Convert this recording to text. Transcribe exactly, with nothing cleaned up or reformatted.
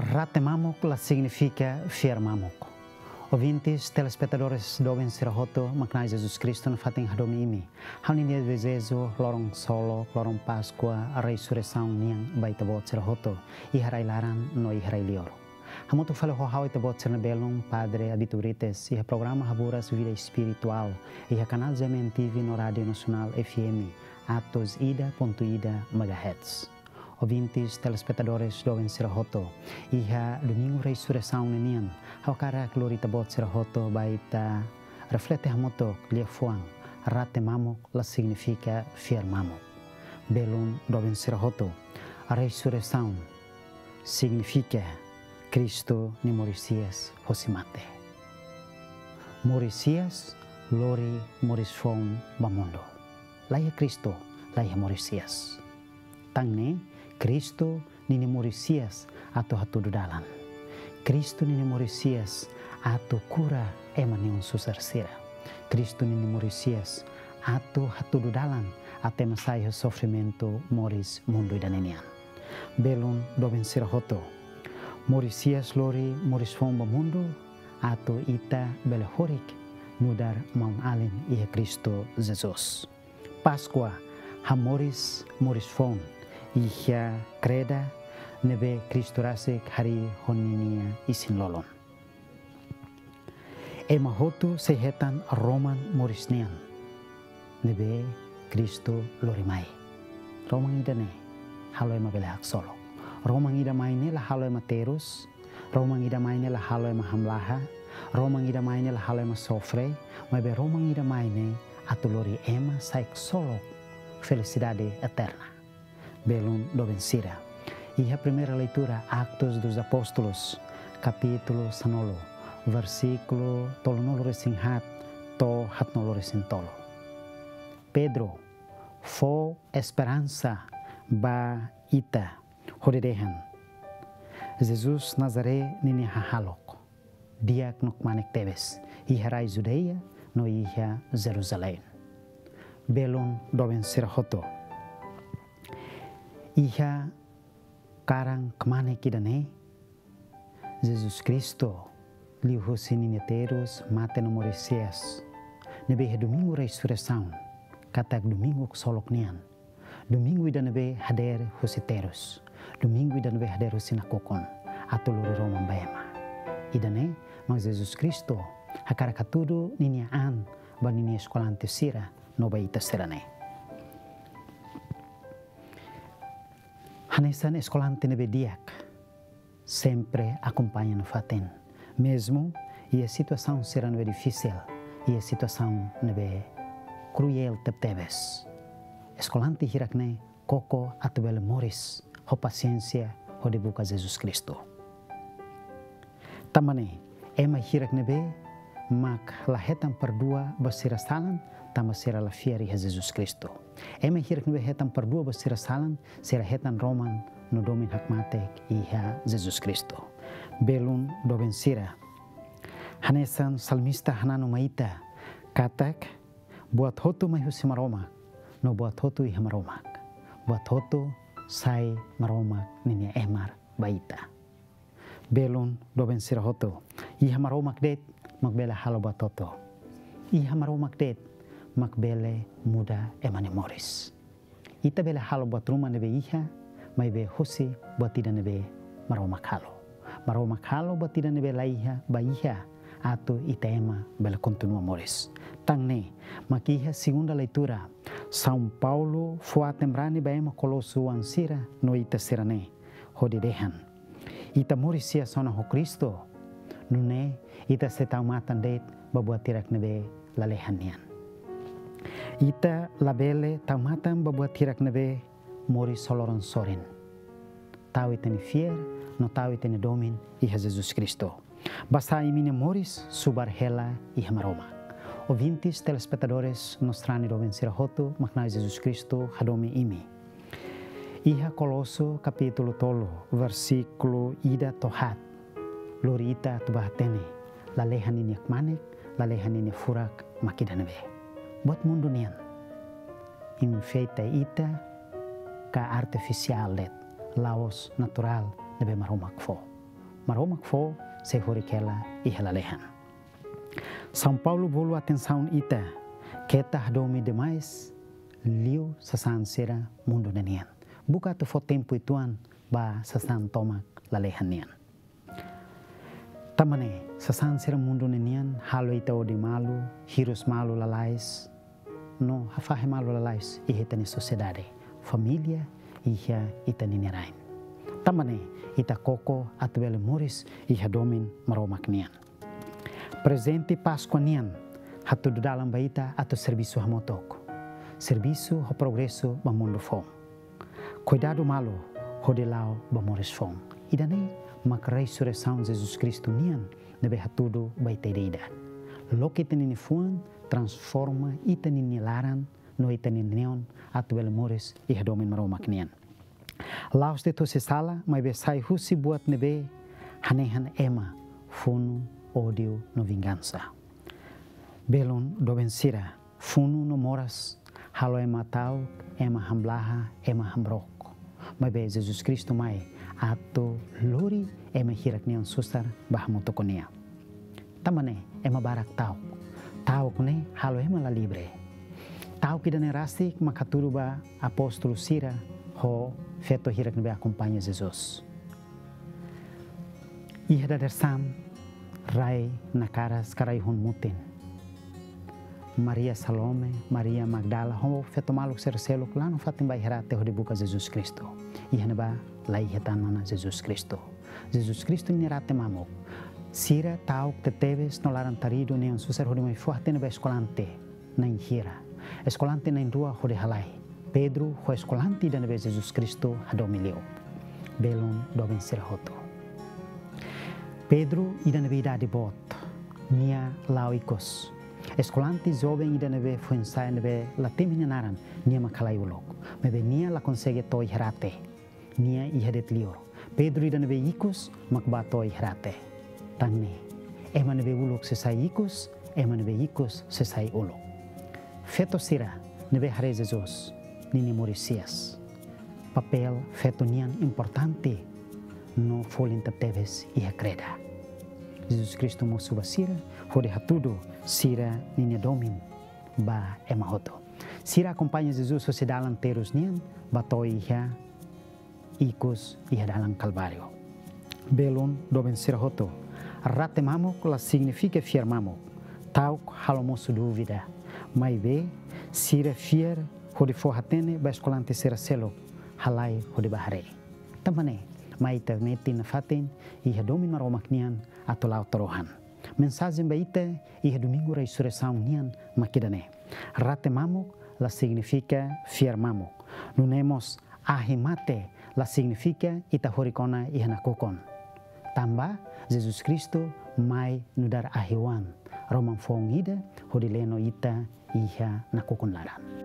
Ratemamok la significa firmamok. Ouvintes, telespectadores do Benserroto, Macnai Jesus Cristo no fatem hadomi imi. Haunia desejo lorong solo, lorong Páscoa, a ressurreição niang baita bot serroto, e harai laran no e harai lioro. Hamuto falo ho ite bot ser belum Padre Abiturites, e programa Haburas Vida Espiritual, e a canal Z M T V no Rádio Nacional F M, atos ida ponto ida megahertz. Ouvintes, telespectadores do Benserroto, e a domingo ressurreição nian, ao cara glorita bot serroto baita reflete hamoto liefuang, ratemamok la significa firmamok. Belum do Benserroto, a ressurreição significa Cristo ni Morisias hosimate. Morisias lori morisfon bamundo. Laia Cristo, laia Morisias. Tangne Cristo ni Morisias atau hatu dalan. Cristo ni Morisias atau cura emanion susarsira. Cristo ni Morisias atau hatu dalan até masai sofrimento moris mundo idanenian. Belum do Benserroto. Morisias lori moris fomba mundo atau ita belehorik nudar maun alin ia Cristo Jesus. Páscoa hamoris moris fom ia creda nebe Cristo rasik hari honinia isin lolon. Ema hotu sehetan roman morisnian nebe Cristo lorimai. Roman idane halo ema belehak solo. Romang ida maine la halo ema terus, romang ida maine la halo ema hamlaha, romang ida maine la halo ema sofre, mas be romang ida maine atulori ema saik solo felicidade eterna. Belum do vencida. E a primeira leitura, Atos dos Apóstolos, capítulo sanolo, versículo tolonolo resinhat, to hatnolo resintolo. Pedro, fo esperança ba ita. Hodedehan. Jesus Nazaré nini hahalok. Diak nok manek tebes. Iharai Judeia no iha Jerusalém. Belum do Benserroto. Iha karang kemane kidane. Jesus Cristo liu hosini terus mate no Morisias. Nebe domingo ressurreição. Katak domingo solok nian. Domingo ida nebe hader hositeros. Domingo ida nebe hader hosinakokon. Atau lori Roman baema. Ida ne, mas Jesus Cristo hakara katudo ninia an ba ninia eskolante sira no baita serane. Hanesan eskolante nebe diak sempre acompanha no faten. Mesmo e a situação será nebe difícil e a situação nebe cruel teptebes. Escolante hirakne koko atubele moris ho paciência ho debuka Jesus Cristo. Tamane ema hirakne be mak lahetan perdua basira salan tama sira la fieri Jesus Cristo. Ema hirakne be hetan perdua basira salan sira hetan roman no domin hakmatek iha Jesus Cristo. Belum do bensira. Hanesan salmista hanano maita katak buat hotu mai husimaroma. No buat hotu iha maromak. Buat hotu sai maromak ninia emar baita. Belum do bensira hotu. Iha maromak det makbele halo buat hotu. Iha maromak det makbele muda emane moris. Ita bele halo buat rumah nebe iha mai be hosi buat tidak nebe maromak halo. Maromak halo buat tidak nebe laiha baiha atau ita ema bele continua moris. Tangne makiha segunda leitura São Paulo foi tembrani baema colosso ansira no ita serane hodedehan. Ita morisia sona ho Cristo nune ita setau matan det babuat tirak nebe lalehanian. Ita labele tau matan babuat tirak nebe moris soloron sorin. Tau itani fier no tau itani domin iha Jesus Cristo. Basta imine moris subar hela iha maroma. Ouvintes, telespectadores, nostrani do Benserroto, maknai Jesus Cristo, hadomi imi. Iha Colosso, capítulo tolo, versículo ida tohat. Lorita tubahatene, lalehan ini akmanek, lalehan ini furak makidanebe. Buat mundo nian. Infeita ita ka artificial let, laos natural nebe maromak fo. maromak fo se horikela ihalalehan. São Paulo bolu atenção ita, kita hadomi demais, liu sasan sera mundo nenian. Buka tu fo tempo ituan ba sasan tomak lalehan nian. Tamane, sasan sera mundo nenian, halo ita odi malu, hirus malu lalais, no hafahe malu lalais, ihita ni sociedade, família, iha ita ninirain. Tamane, ita koko atuele muris, iha domin maromak nian. Presente Páscoa nian, hatu do dalam baita atu serviço hamotoko. Serviço ho progresso ba mundo fong. Cuidado malo, ho de lao ba moris fong. Idane, mak ressurreição Jesus Cristo nian, nebe hatudo baita ideida. Loki tenini fuan, transforma ita nini laran, no ita nini neon, atuele muris, iha domin maromak nian. Laos de tosi sala, mai besai husi buat nebe, hanehan ema, funu, ódio no vingança. Belon do vencira, funu no moras, halo ema tau, ema hamblaha, ema hambrok. Mas be Jesus Cristo mai, ato lori ema hirak nian sustar bahamutokonia. Tamane ema barak tau, tau kune halo ema la libre. Tau kidane rasti makaturu ba apóstolo Sira, ho feto hirak nebe acompanha Jesus. Ihda dersam, rai nakara skarai hun mutin. Maria Salome, Maria Magdala, ho feto maluk serseluk lá no fatim bai herate ho de buka Jesus Cristo. Ihna ba lai hetan mana Jesus Cristo. Jesus Cristo ni rate mamuk. Sira tau te teves no laran tarido ne un susar ho de mai forte ne ba escolante na inhira. Escolante na indua ho de halai. Pedro ho escolante da ne Jesus Cristo hadomilio. Belon do vencer hoto. Pedro ida nebe idade bot, nia laoikos. Escolante jovem ida nebe fuensai nebe la teminaran, nia makalai ulok. Mebe nia la consegue toi herate, nia ihadet lior. Pedro ida nebe ikos, makba toi herate. Tangne, ema nebe ulok sesai ikos, ema nebe ikos sesai ulok. Feto sira, nebe hare Jesus, nini morisias. Papel feto nian importante, no folinta teves ia creda. Jesus Cristo mo suba sira, hode hatudo, sira ninia domin, ba emahoto. Sira acompanha Jesus so se dalam terus nian, batoi ia, ikos ia dalam calvario. Belon doben sira hoto, rate mamok la significa fier mamok, tauk halomosu dúvida, mai be, sira fier, hode forratene, ba escolante sira selo, halai hode bahare. Tampane, mai terneti na fatin, iha domin maromak nian, atau lau torohan. Mensagem baita, iha domingo ressurreição nian makidane. Rate mamuk, la significa fier mamuk. Nunemos ahimate, la significa ita horikona iha nakukon. Tamba, Jesus Cristo, mai nudar ahiwan. Romang fong ida, hodileno ita iha nakukon laran.